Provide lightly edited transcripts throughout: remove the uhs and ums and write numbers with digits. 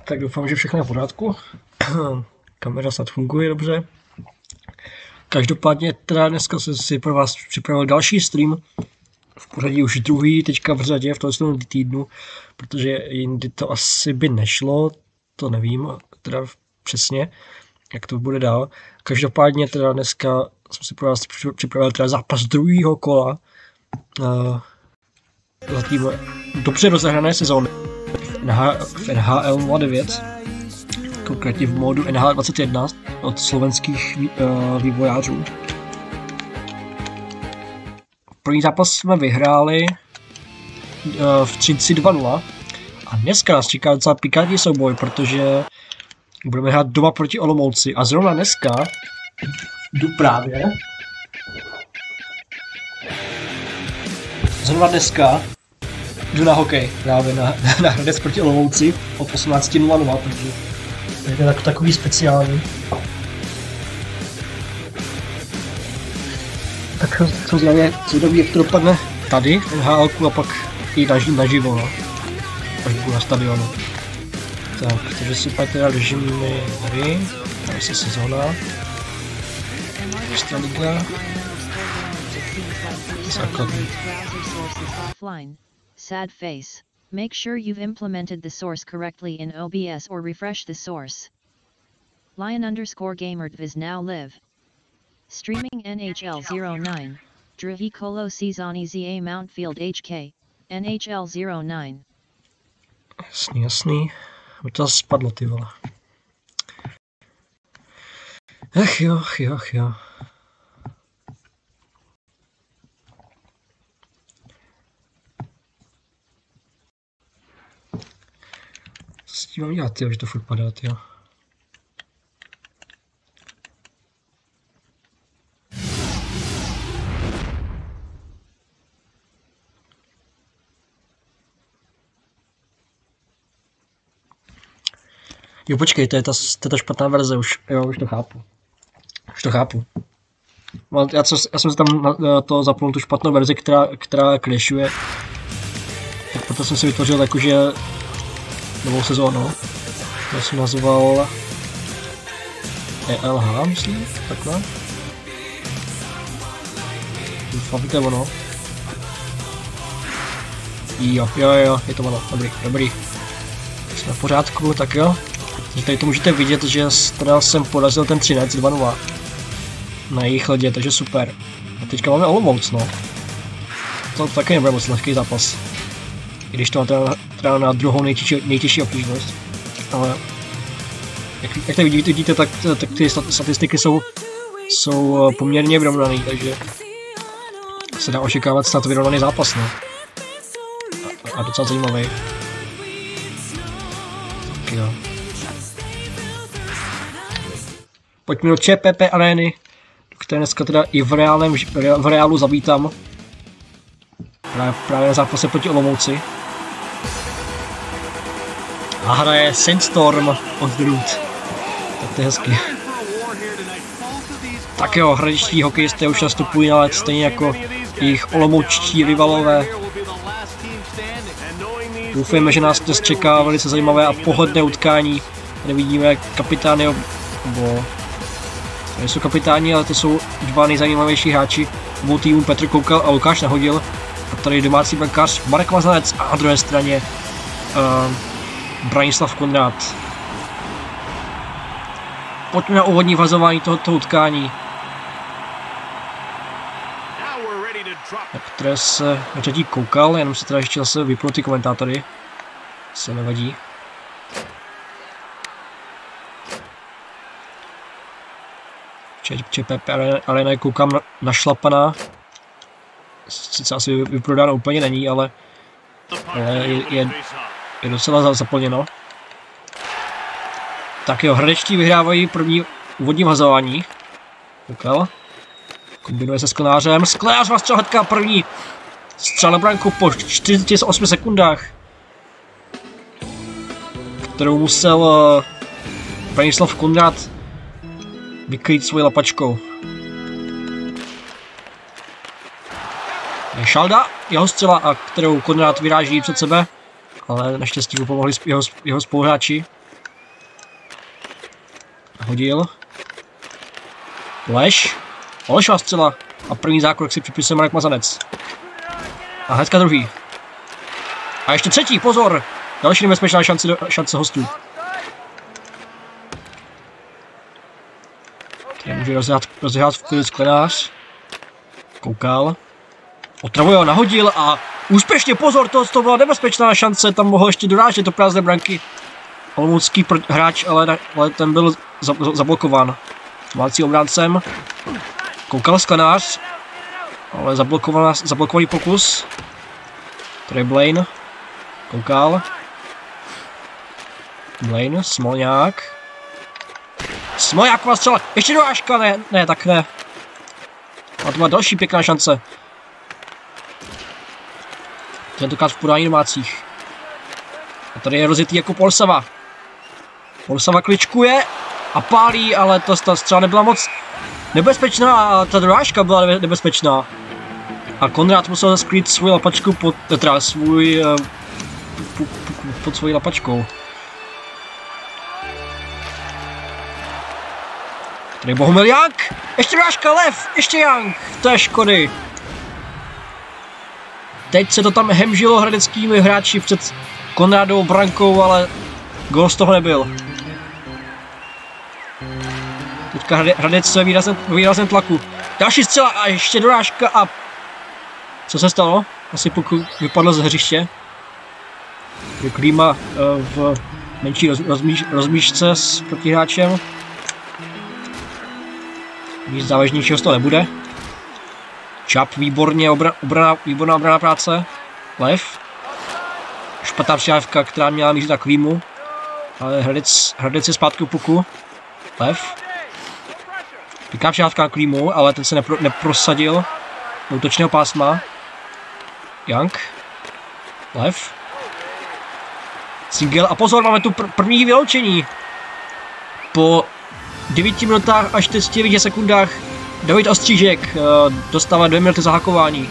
Tak doufám, že všechno je v pořádku. Kamera snad funguje dobře. Každopádně teda dneska jsem si pro vás připravil další stream. V pořadí už druhý, teďka v řadě v tomto týdnu, protože jindy to asi by nešlo, to nevím teda přesně, jak to bude dál. Každopádně teda dneska jsem si pro vás připravil teda zápas druhého kola zatím dobře rozehrané sezóny v NHL 09, konkrétně v módu NHL 21 od slovenských vývojářů. První zápas jsme vyhráli v 32-0 a dneska nás čeká docela pikantní souboj, protože budeme hrát doma proti Olomouci a zrovna dneska jdu na hokej právě na Hradec proti Olomouci od 18:00, protože to je takový speciální. Tak co zřejmě, jak to dopadne tady, NHL a pak i naživo, no. Až budu na stadionu. Tak, takže super teda držíme hry, tady se sezóna. Extraliga. Základní. Sad face. Make sure you've implemented the source correctly in OBS or refresh the source. Lion_Gamer is now live. Streaming NHL 09. Druhý kolo sezóny za Mountfield HK. NHL 09. Jasný. By to spadlo, ty vole. Ach jo. Co s tím mám dělat, tyjo, že to furt padá, tyjo. Jo, počkej, to je ta špatná verze, už to chápu. Já jsem si tam to zapnul tu špatnou verzi, která crashuje. Tak proto jsem si vytvořil jakože novou sezónu. Já jsem nazval ELH, myslím, takhle. Doufám, to je ono. Jo, je to ono, dobrý. Jsme v pořádku, tak jo. Tady to můžete vidět, že teda jsem porazil ten 13-2-0 na jejich ledě, takže super. A teďka máme Olomouc, no. To taky nebude moc lehký zápas. I když to má teda na druhou nejtěžší obtížnost. Ale jak tady vidíte, tak ty statistiky jsou poměrně vyrovnaný, takže se dá očekávat snad vyrovnaný zápas, no. A docela zajímavý. Tak jo. Pojďme do ČPP arény, které dneska teda i v reálu zavítám. Právě na zápase proti Olomouci. A hraje Sandstorm od Root. Tak to je hezky. Tak jo, hradečtí hokejisté už nastupují na led, stejně jako jejich olomoučtí rivalové. Doufujeme, že nás dnes čeká velice zajímavé a pohodlné utkání. Tady vidíme kapitány, nebo nejsou kapitáni, ale to jsou dva nejzajímavější hráči obou týmů, Petr Koukal a Lukáš Nahodil. A tady domácí brankář Marek Mazanec a na druhé straně Branislav Konrád. Pojďme na úvodní vazování tohoto utkání, na které se řadí Koukal, jenom se teda ještě zase vypnu ty komentátory, se nevadí. ČPP arena, koukám našlapaná. Sice asi vyprodáno úplně není, ale je docela zaplněno. Tak jo, hradečtí vyhrávají první úvodní vazování. Koukal. Kombinuje se s Sklenářem. Sklenář má střelhatka první. Střel na branku po 48 sekundách, kterou musel Branislav Konrád vykrýt svojí lapačkou. Šalda, jeho střela, a kterou Konrád vyráží před sebe, ale naštěstí mu pomohli jeho spoluhráči. Hodil. Leš. Olešová střela. A první zákrok si připisuje Marek Mazanec. A hnedka druhý. A ještě třetí, pozor! Další nebezpečná šance hostů. Tady může rozhrát v klidu Sklenář. Koukal. Otravuje ho, nahodil a úspěšně, pozor, to byla nebezpečná šance, tam mohl ještě dorážet do prázdné branky. Olomoucký hráč, ale ten byl zablokován domácím obráncem. Koukal Sklenář, ale zablokovaný pokus. Tady Blaine. Koukal. Blaine, Smolňák. Smolňáková střela, ještě dorážka, ne, tak ne. A to má další pěkná šance. Tentokrát v podání domácích. A tady je rozjetý jako Polsava. Polsava kličkuje a pálí, ale ta střela nebyla moc nebezpečná a ta dorážka byla nebezpečná. A Konrád musel skrýt svou lapačku pod svojí lapačkou. Tady Bohumil Jank, ještě dorážka, Lev, ještě Jank, to je škody. Teď se to tam hemžilo hradeckými hráči před Konrádovou brankou, ale gól z toho nebyl. Teďka Hradec je výrazném tlaku. Další střela a ještě dorážka a... Co se stalo? Asi pokud vypadlo z hřiště. Klíma v menší rozmíšce s protihráčem. Nic závažnějšího z toho nebude. Čap, výborná obrana práce. Lev. Špatná přihrávka, která měla mířit na Klímu. Ale Hradec je zpátky u puku. Lev. Pěkná přihrávka na Klímu, ale ten se neprosadil do útočného pásma. Jank. Lev. Singel a pozor, máme tu první vyloučení. Po 9 minutách a 49 sekundách David Ostřížek dostává 2 minuty zahakování.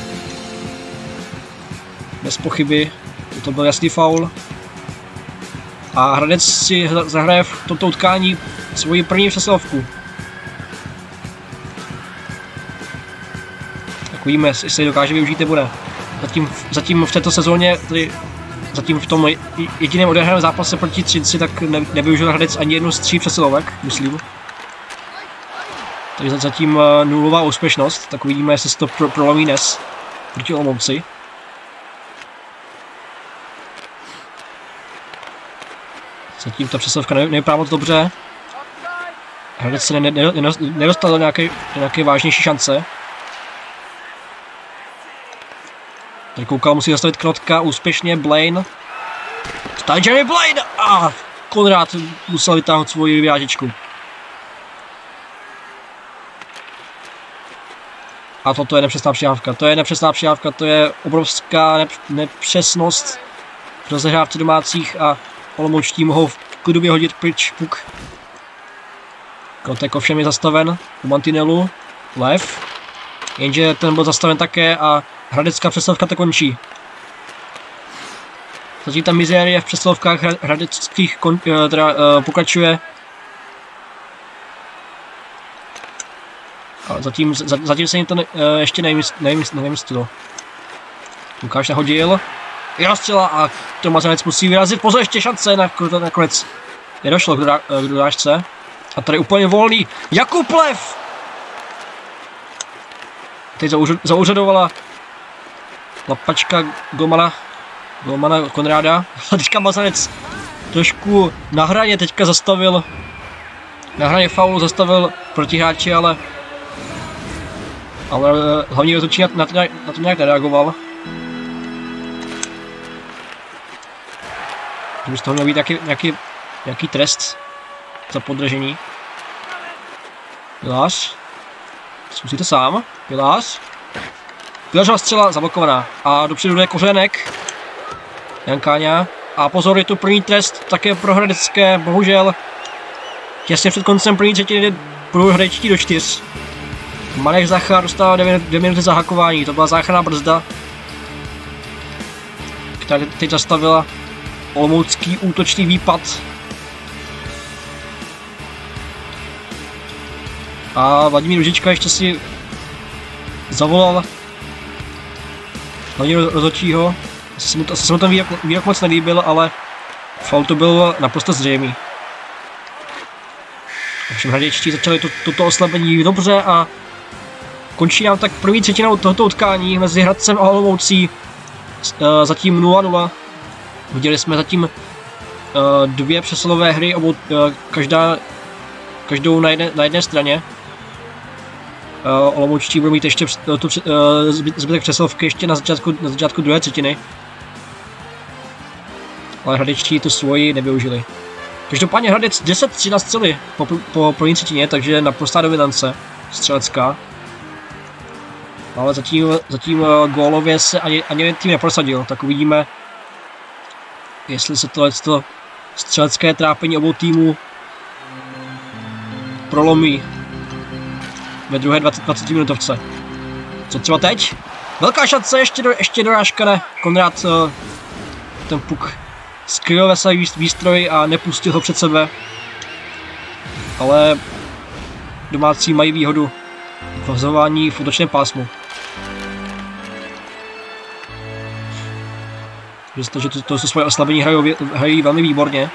Bez pochyby, to byl jasný faul. A Hradec si zahraje v tomto utkání svoji první přesilovku. Tak uvidíme, jestli dokáže využít nebude. Zatím v této sezóně, zatím v tom jediném odehraném zápase proti Třinci, tak nevyužil Hradec ani jednu z 3 přesilovek, myslím. Takže zatím nulová úspěšnost, tak uvidíme, jestli se to prolomí dnes proti Olomouci. Zatím ta přesilovka nevypadá moc dobře. Hradec se nedostal do nějaké vážnější šance. Tady Koukal musí zastavit Knotka, úspěšně Blaine. Stále Jeremy Blaine! A Konrád musel vytáhnout svoji vyrážečku. A toto je nepřesná přihrávka, to je obrovská nepřesnost v rozehrávce domácích a Olomoučtí mohou v klidu vyhodit pryč puk. Knotek ovšem je zastaven u mantinelu. Lev. Jenže ten byl zastaven také a hradecká přesilovka to končí. Zatím ta mizérie v přesilovkách hradeckých pokračuje. Ale zatím se jim to ještě nevymyslilo. Lukáš nahodil. Jeho střela a Tomazanec musí vyrazit. Pozor, ještě šance nakonec. Nedošlo k dorážce. A tady úplně volný. Jakub Lev! Teď zaúřadovala lapačka Golmana Konráda. A teďka Mazanec trošku na hraně teďka zastavil. Na hraně faulu zastavil protihráče, ale hlavní rozhodčí na to nějak nereagoval. To by z toho měl být nějaký trest za podržení. Pilář. Zkusíte sám. Pilář. Pilářová střela zablokovaná. A dopředu jde Kořenek. Jan Káňa. A pozor, je tu první trest také pro hradecké, bohužel. Těsně před koncem první třetiny budou hradečtí do 4. Marek Zachar dostává 2 minuty zahakování, to byla záchranná brzda, která teď zastavila olomoucký útočný výpad. A Vladimír Růžička ještě si zavolal hlavně rozhodčího. Asi se mu ten výrok moc nelíbil, ale faul to byl naprosto zřejmý. Ovšem hradečtí začali toto oslabení dobře a končí nám tak první třetinou tohoto utkání mezi Hradcem a Olomoucí. Zatím 0-0. Viděli jsme zatím dvě přesilové hry, každou na jedné straně. Olomoučtí budou mít ještě zbytek přesilovky ještě na začátku druhé třetiny. Ale hradečtí tu svoji nevyužili. Každopádně Hradec 10-3 na střely po první třetině, takže naprostá dominance střelecká. Ale zatím gólově se ani tým neprosadil, tak uvidíme, jestli se tohleto střelecké trápení obou týmů prolomí ve druhé 20 minutovce. Co třeba teď? Velká šance, ještě dorážka, ne. Konrad ten puk skryl ve své výstroji a nepustil ho před sebe. Ale domácí mají výhodu v vazování v útočném pásmu. Protože to svoje oslabení hrají velmi výborně.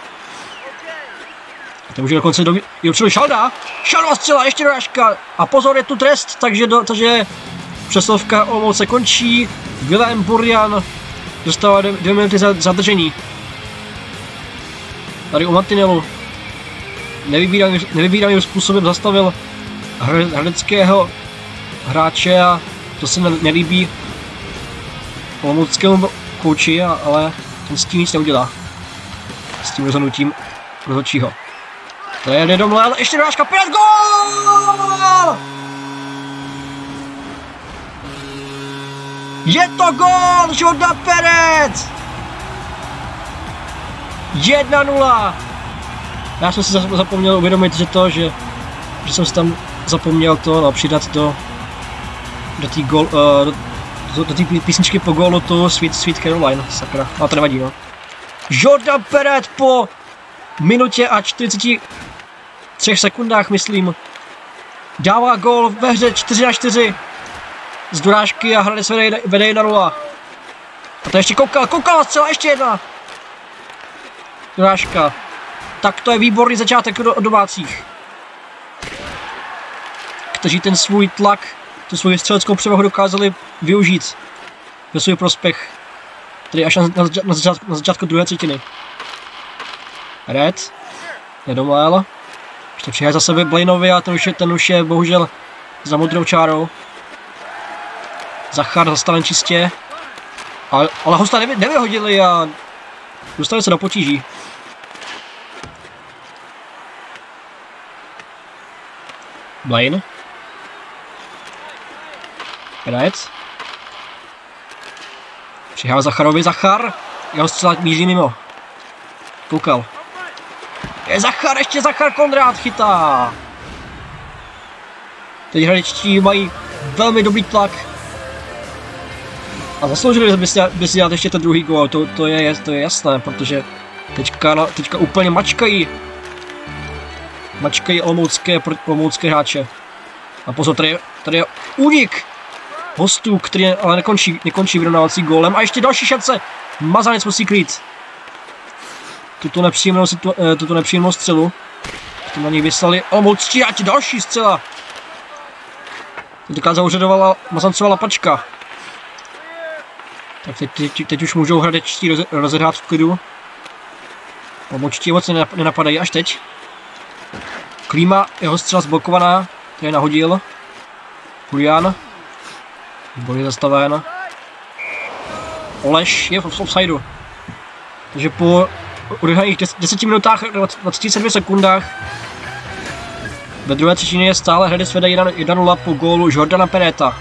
A to může dokonce dopředu Šalda. Šalda střela, ještě dorážka. A pozor, je tu trest, takže přesilovka Olomouce končí. Vilém Burjan dostává 2 minuty zadržení. Tady u mantinelu nevybíraným způsobem zastavil hradeckého hráče a to se nelíbí olomouckému kouči, ale ten s tím nic neudělá. S tím rozhodnutím rozhodčího. To je nedomlel, ještě dorážka, 5 gól! Je to gól, Jordan Perec! 1-0. Já jsem si zapomněl uvědomit, že jsem si tam zapomněl to přidat do té písničky po gólu tu Sweet Caroline, sakra, ale to nevadí, no. Jordan Perec po minutě a 43 sekundách, myslím, dává gól ve hře 4-4 z dorážky a Hradec vede 1-0. A to ještě koukal zcela, ještě jedna dorážka. Tak to je výborný začátek od domácích, kteří ten svůj tlak, tu svou střeleckou převahu dokázali využít ve svůj prospěch, tedy až na začátku druhé třetiny. Red nedomlel, ještě přihaj za sebe Blainovi a ten už je bohužel za modrou čárou. Zachar zastaven čistě, ale hosta nevyhodili a dostali se do potíží. Blaine. Red. Přihál Zacharovi, Zachar. Jeho zcela míří mimo. Koukal. Je Zachar, ještě Zachar, Konrad chytá. Teď hradečtí mají velmi dobrý tlak. A zasloužili by si dát ještě ten druhý gól, to je jasné, protože teďka úplně mačkají olomoucké hráče. A pozor, tady je únik hostů, který ale nekončí vyrovnávací gólem. A ještě další šance, Mazanec musí krýt tuto nepříjemnou střelu, kterou na něj vyslali olomoučtí hráči, další střela. Tentokrát zauřadovala Mazancova lapačka. Tak teď už můžou hradečtí rozehrát v klidu. Olomoučtí moc nenapadají až teď. Klíma, jeho střela zblokovaná, který nahodil. Julián. Výborně zastaven. Oleš je v offsideu. Takže po odehraných 10 minutách 27 sekundách ve druhé třetině je stále Hradec vede 1-0 po gólu Jordana Pereta.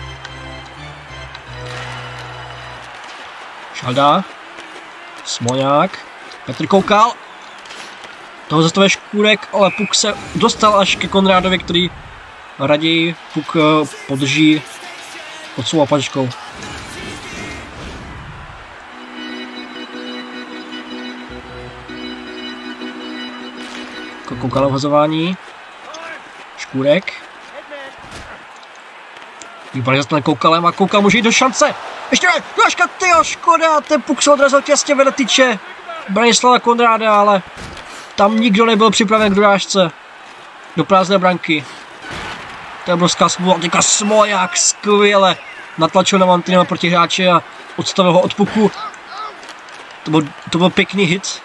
Šalda. Smoňák. Petr koukal. Toho zastavuje Škůrek, ale puk se dostal až ke Konrádovi, který raději puk podrží pod svou lapačkou. Koukal na vhazování. Škůrek. Výborně za Koukalem a Koukal může jít do šance. Ještě ne, Jožka, tyjo, škoda, ten puk se odrazil těsně vedle tyče Branislava Konráda, ale tam nikdo nebyl připraven k dorážce do prázdné branky. To je obrovská smůla, teďka Smoljak skvěle natlačil na mantinel proti hráče a odstavil ho od puku. To byl pěkný hit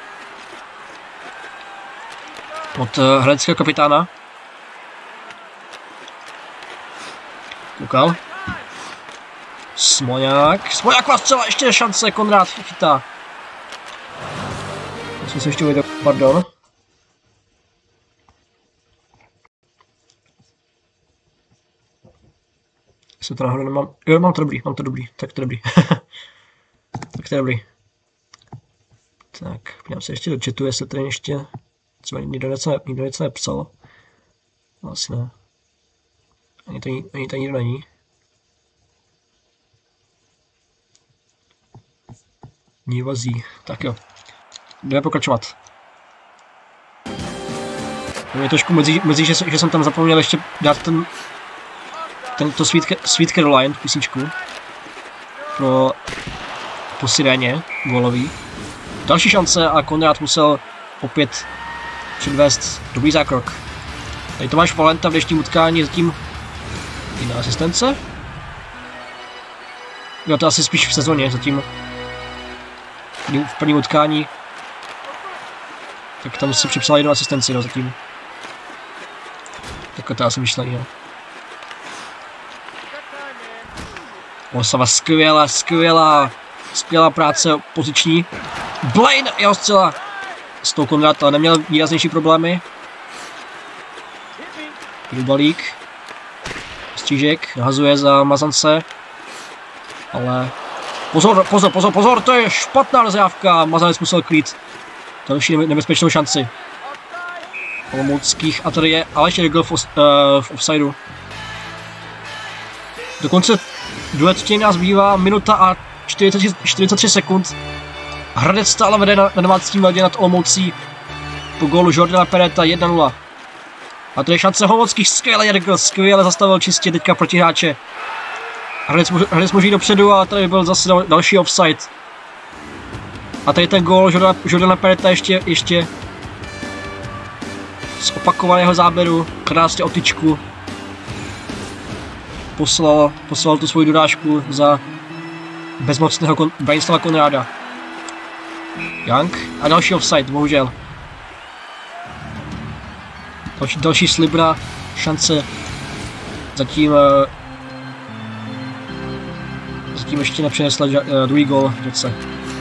od hradeckého kapitána. Koukal. Smoljak má zcela ještě šance, Konrád chytá. Musím se ještě uvědět, pardon. Jestli to náhodou nemám, jo, mám to dobrý, tak to dobrý. Tak to je dobrý. Tak, podívám se ještě do chatu, jestli tady ještě třeba nikdo něco nepsal. Asi ne. Ani to nikdo není. Nívazí. Tak jo. Jdeme pokračovat. Mě trošku mrzí, že jsem tam zapomněl ještě dát tento Sweet Caroline písničku po siréně gólový. Další šance a Konrád musel opět předvést dobrý zákrok. Tady Tomáš Valenta v dnešním utkání zatím jiná asistence. Jo, to asi spíš v sezóně zatím. V prvním utkání. Tak tam si připsal jednu asistenci, no zatím. Tak to asi myšlení, no. Osava skvělá práce poziční. Blaine, jeho střela. S tou Konrad, ale neměl výraznější problémy. Balík. Střížek, nahazuje za Mazance. Ale... Pozor, to je špatná rozhrávka. Mazanec musel krýt další nebezpečnou šanci Olomouckých a tady je Aleš Regl v offsideu. Dokonce druhé třetiny nás bývá minuta a 43 sekund. Hradec stále vede na domácím ledě nad Olomoucí po gólu Jordana Pereta 1-0. A to je šance Olomouckých, skvěle zastavil čistě teďka proti hráče. Hradec může jít dopředu a tady byl zase další offside. A tady ten gól Jordana Pereta ještě z opakovaného záběru, krásně o tyčku. Poslal tu svoji dodášku za bezmocného Branislava Konráda. Young a další offside, bohužel. Další slibná šance. Zatím ještě nepřinesla druhý gól v roce.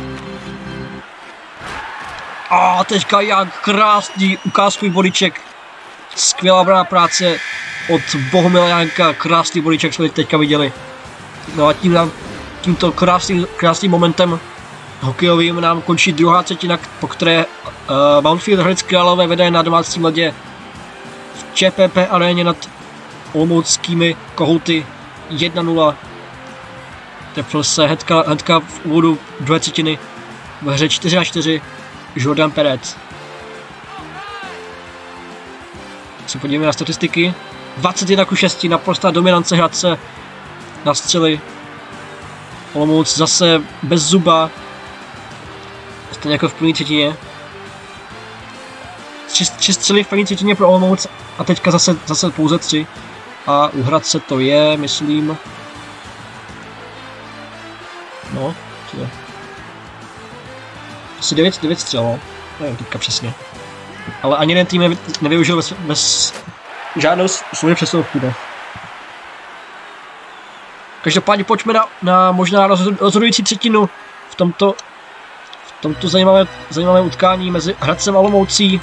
A teďka Young, krásný ukázkový bodyček. Skvělá obranná práce od Bohumila Janka, krásný bodyček jsme teďka viděli. No a tímto krásným momentem hokejovým nám končí druhá třetina, po které Mountfield Hradec Králové vede na domácím ledě v ČPP aréně nad olomouckými Kohouty 1-0. Trefil se hnedka v úvodu druhé třetiny ve hře 4-4 Jordan Peret. Se podíváme na statistiky. 21-6, naprostá dominance Hradce na střely. Olomouc zase bez zuba. Stejně jako v první třetině. 3 střely v první třetině pro Olomouc a teďka zase pouze 3. A u Hradce to je, myslím... No, co je? Asi 9 střel, nevím teďka přesně. Ale ani jeden tým nevyužil bez žádnou svou přesilovku, ne? Každopádně pojďme na možná rozhodující třetinu v tomto zajímavé utkání mezi Hradcem a Olomoucí.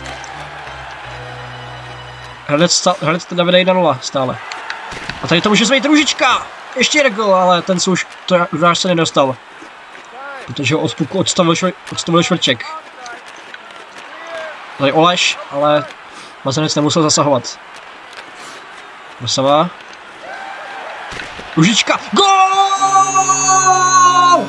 Hradec teda vede 1-0 stále. A tady to může zvejít Růžička! Ještě jeden gol, ale ten se už se nedostal. Protože ho od puku odstavil Švrček. Tady Oleš, ale Mazanec nemusel zasahovat. Osava. Růžička! Gól!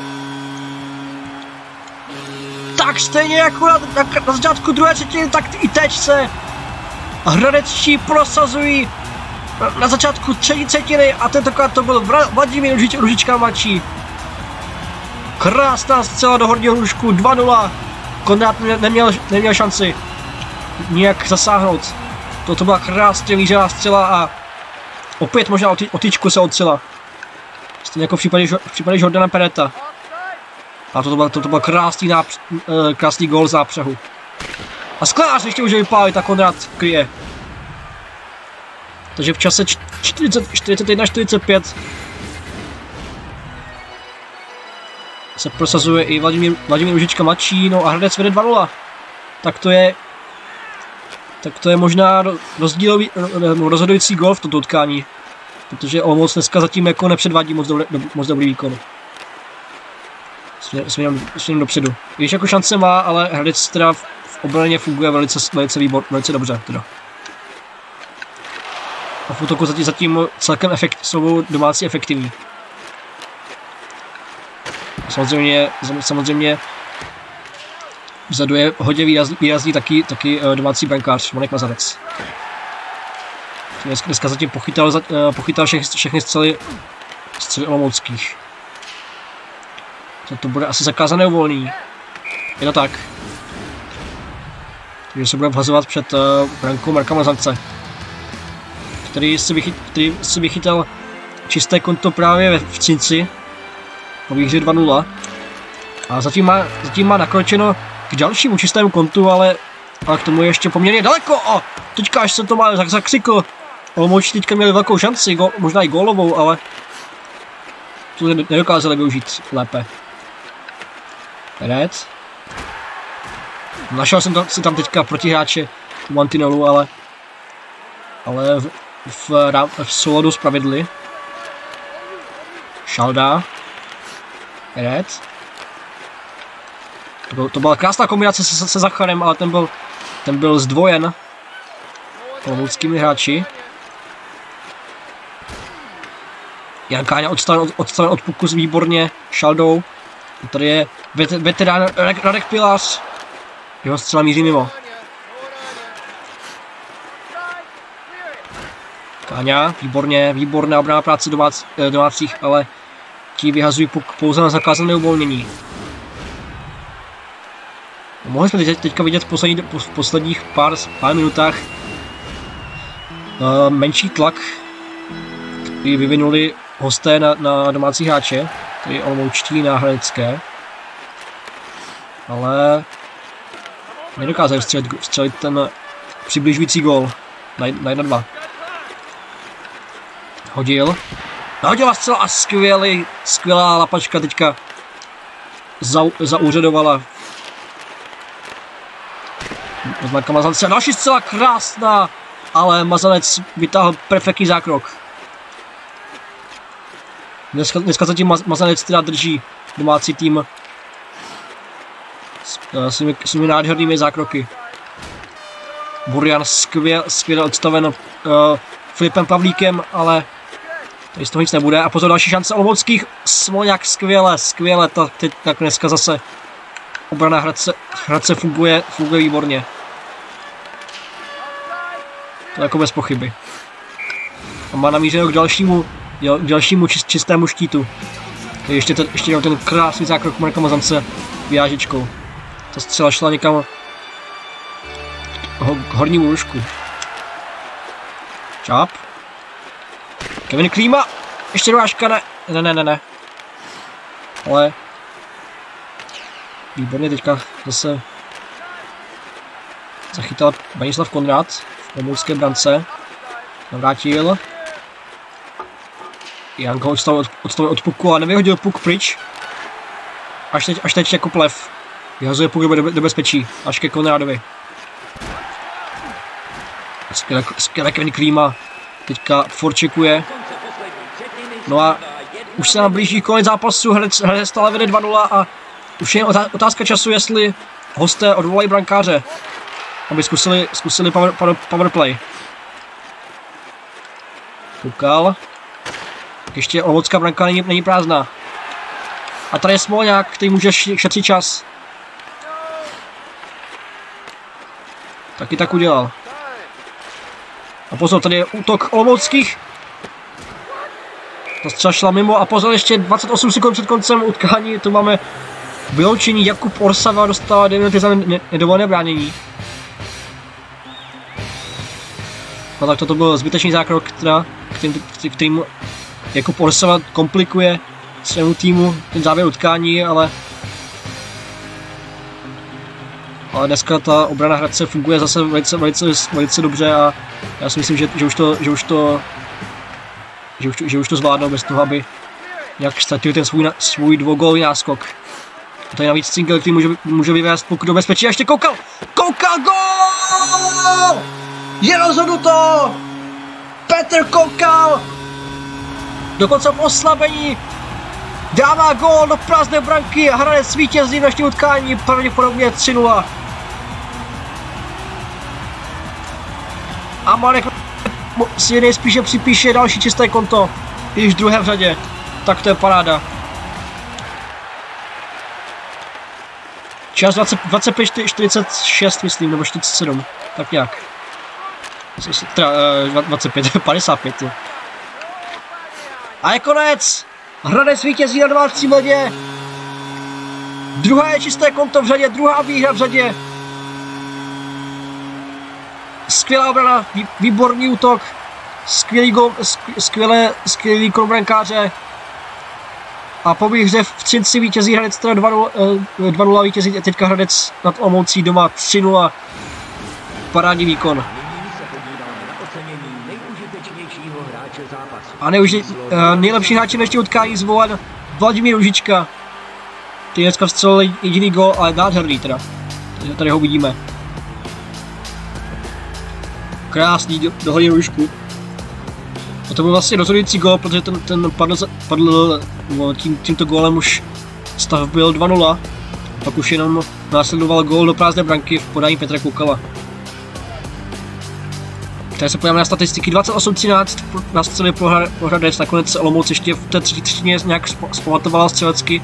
Tak stejně jako na začátku druhé třetiny, tak i teď se Hradečtí prosazují na začátku třetí třetiny a tentokrát to byl Vladimír Růžička mladší. Krásná střela do horního růžku, 2-0. Konrad neměl šanci nijak zasáhnout. Toto byla krásně mířená střela a opět možná o tyčku se odstřela. Stejně jako v případě Jordana Pereta. A toto byl krásný gól zápřehu. A Sklenář ještě může vypálit a Konrad kryje. Takže v čase 41-45 se prosazuje i Vladimír Růžička mladší, no a Hradec vede 2-0. Tak to je možná rozhodující gól v tomto utkání. Protože Olomouc dneska zatím jako nepředvádí moc dobrý výkon. Směrem dopředu. Když jako šance má, ale Hradec teda v obraně funguje velice dobře. Teda. A v útoku zatím celkem jsou domácí efektivní. Samozřejmě vzadu je hodně výrazný taky domácí brankář Monek Mazanec. Dneska zatím pochytal všechny střely olomouckých. To bude asi zakázané uvolnění. Je to tak. Takže se bude vhazovat před brankou Marka Mazance, který si vychytal čisté konto právě v Třinci po výhře 2-0. A zatím má nakročeno k dalšímu čistému kontu, ale k tomu je ještě poměrně daleko. A teďka až jsem to má zakřikl. Olomoučtí teďka měli velkou šanci, možná i gólovou, ale to nedokázali využít lépe. Red. Našel jsem si tam teďka protihráče u mantinelu, ale v souladu s pravidly. Šalda. Red. To byla krásná kombinace se Zacharem, ale ten byl zdvojen olomouckými hráči. Jan Káňa odstaven od puku výborně Šaldou. Tady je veterán Radek Pilař. Jeho střela míří mimo. Káňa, výborná obrana práce domácích, ale ti vyhazují puk pouze na zakázané uvolnění. Mohli jsme teďka vidět v posledních pár minutách menší tlak, který vyvinuli hosté na domácí hráče, tedy olomoučtí na hradecké, ale nedokázali vstřelit ten přibližující gól na 1-2. Nahodila zcela a skvělá lapačka teďka zaúřadovala. Oznaka Mazance a další zcela krásná, ale Mazanec vytáhl perfektní zákrok. Dneska zatím Mazanec teda drží domácí tým svými nádhernými zákroky. Burian skvěle odstaven Filipem Pavlíkem, ale tady z toho nic nebude. A pozor, další šance olomouckých. Smolňák skvěle, teď tak dneska zase obrana Hradce funguje výborně. To jako bez pochyby. A má namířeno k dalšímu čistému štítu. Ještě ten krásný zákrok Marka Mazance vyjážičkou. Ta střela šla někam k hornímu lůžku. Čáp. Kevin Klíma. Ještě dovážka, ne. Ale výborně teďka zase zachytal Branislav Konrad v olomoucké brance. Navrátil. Janko odstavil od puku a nevyhodil puk pryč. Až teď jako plev. Vyhazuje puk do bezpečí. Až ke Konradovi. Skvěle Kevin Klíma. Teďka forčekuje. No a už se nám blíží konec zápasu. Hradec stále vede 2-0 a už je otázka času, jestli hosté odvolají brankáře, aby zkusili powerplay. Koukal. Ještě olomoucká branka není prázdná. A tady je Smolňák, který může šetřit čas. Taky tak udělal. A pozor, tady je útok Olomouckých. Ta střela šla mimo a pozor, ještě 28 sekund před koncem utkání, tu máme vyloučení. Jakub Orsava dostává 2 minuty za nedovolené bránění. No tak toto byl zbytečný zákrok, kterým Jakub Orsava komplikuje svému týmu ten závěr utkání, ale dneska ta obrana Hradce funguje zase velice dobře a já si myslím, že už to zvládnou bez toho, aby nějak ztratil ten svůj dvougólový náskok. A to je navíc Cingel, který může vyvést puk do bezpečí a ještě koukal, gól! Je rozhodnuto! Petr Koukal! Dokonce v oslabení dává gól do prázdné branky a Hradec vítězí v dnešním utkání, pravděpodobně 3-0. A Marek si nejspíše připíše další čisté konto, již druhé v řadě, tak to je paráda. Čas 25:46 myslím, nebo 47, tak nějak. Teda 55. A je konec! Hradec vítězí na domácím ledě. Druhé čisté konto v řadě, druhá výhra v řadě. Skvělá obrana, výborný útok, skvělý gol, skvělý výkon brankáře. A po výhře v Třinci vítězí Hradec teda 2-0 vítězí teďka Hradec nad Olomoucí doma 3-0. Parádní výkon. A nejlepší hráči dnešního utkání zvolen Vladimír Růžička. Ty dneska vstřelil jediný gól, ale nádherný teda. Tady ho vidíme. Krásný dohodil Růžku. A to byl vlastně rozhodující gól, protože ten padl tímto gólem už stav byl 2-0. Pak už jenom následoval gól do prázdné branky v podání Petra Koukala. Tady se podíváme na statistiky. 28-13 na střely pro Hradec, nakonec se Olomouc ještě v té třetí třetině nějak zpamatovala střelecky.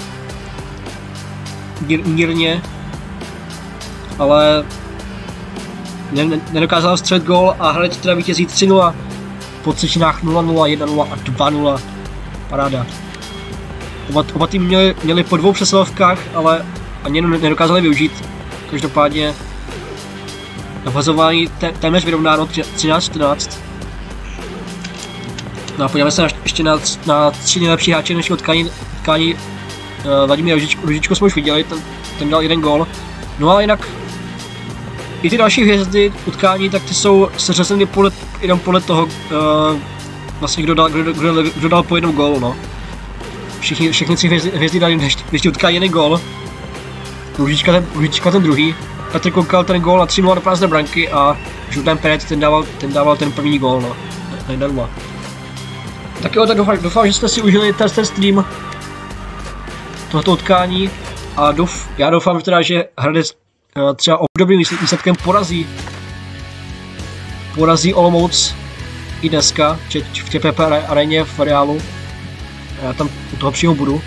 Mírně. Ale nedokázal střelit gól a Hradec teda vítězí 3-0. Po třetinách 0-0, 1-0 a 2-0. Paráda. Oba týmy měli po 2 přesilovkách, ale ani nedokázali využít. Každopádně navazování téměř vyrovnáno 13-14. No a podíváme se ještě na 3 nejlepší hráče dnešního utkání. Vladimír Růžičku jsme už viděli, ten dal 1 gól. No ale jinak i ty další hvězdy utkání, tak ty jsou seřazeny jenom podle toho, vlastně kdo dal po 1 gólu, no. Všechny 3 hvězdy dali dnešní utkání 1 gól. Růžička ten druhý. Petr Koukal ten gól na 3-0 do prázdné branky a Jordan Peret ten dával ten první gól, no. 1-0. Tak jo, tak doufám, že jste si užili ten stream tohoto utkání a já doufám teda, že Hradec třeba obdobným výsledkem porazí Olomouc i dneska v ČPP aréně v Reálu. Já tam u toho přímo budu.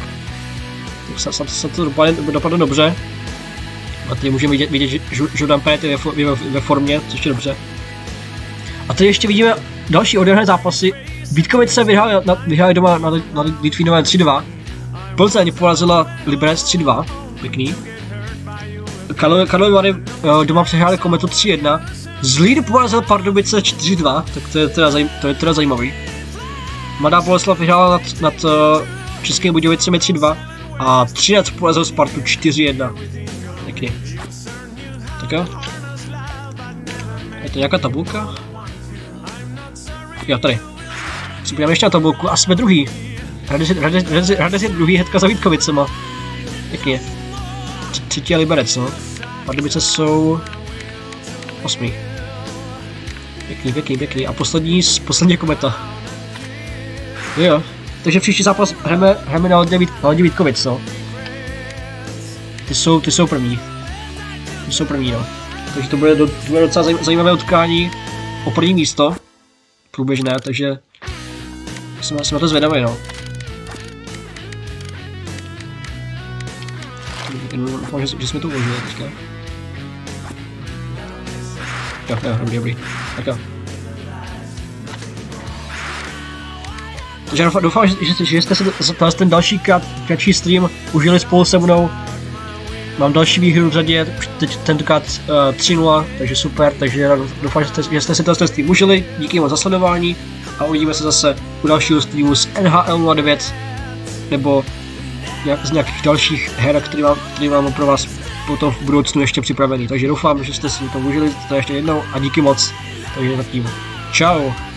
Se to dopadne dobře. A tady můžeme vidět, že Jordan Peret je ve formě, což je dobře. A tady ještě vidíme další odehrané zápasy. Vítkovice vyhráli doma na Litvínovém 3-2. Plzeň porazila Liberec 3-2. Pěkný. Karlovy Vary doma přehráli Kometu 3-1. Zlín porazil Pardubice 4-2, tak to je teda zajímavý. Mladá Boleslav vyhrála nad Českými Budějovicemi 3-2 a Třinec porazil Spartu 4-1. Pěkně. Tak jo. Je to nějaká tabulka? Jo, tady. Si podíváme ještě na tabulku a jsme druhý. Hradec je druhý hnedka za Vítkovicema. Pěkně. Třetí a Liberec, no. Pardubice jsou 8. Pěkný. A poslední Kometa. Jo. Takže příští zápas hrajeme na ledě Vítkovic, no. Ty jsou první. No. Takže to bude docela zajímavé utkání o první místo. Průběžné, takže jsme na to zvědaví, no. Doufám, že jsme to uložili teďka. Jo, dobrý. Tak jo. Takže doufám, že jste si ten další kratší stream užili spolu se mnou. Mám další výhru v řadě, teď tentokrát 3-0, takže super, takže doufám, že jste si ten stream užili, díky moc za sledování a uvidíme se zase u dalšího streamu z NHL 09 nebo z nějakých dalších her, který mám pro vás potom v budoucnu ještě připravený, takže doufám, že jste si to užili ještě jednou a díky moc, takže zatím čau.